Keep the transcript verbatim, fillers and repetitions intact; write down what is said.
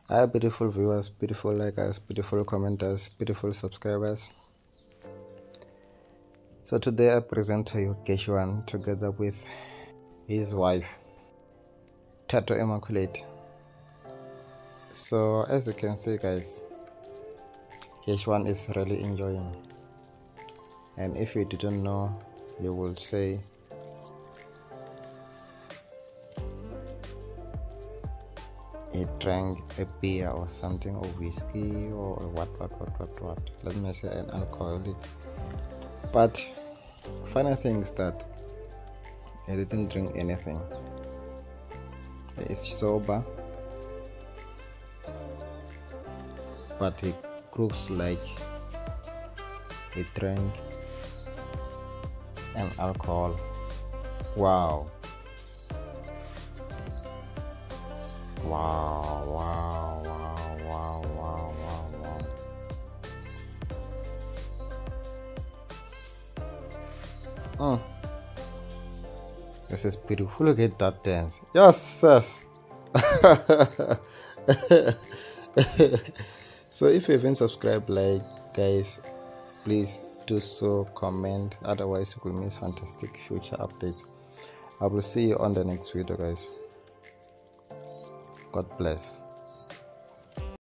Hi beautiful viewers, beautiful likers, beautiful commenters, beautiful subscribers. So today I present to you Gash one together with his wife, Thato Immaculate. So as you can see guys, Gash one is really enjoying. And if you didn't know, you will say he drank a beer or something, or whiskey, or what what what what what let me say an alcoholic. But funny thing is that he didn't drink anything. He is sober, but he looks like he drank an alcohol. Wow. Wow, wow, wow, wow, wow, wow, wow. Mm. This is beautiful. Look at that dance. Yes, yes. So if you haven't subscribed, like guys, please do so, comment, otherwise you will miss fantastic future updates. I will see you on the next video guys. God bless.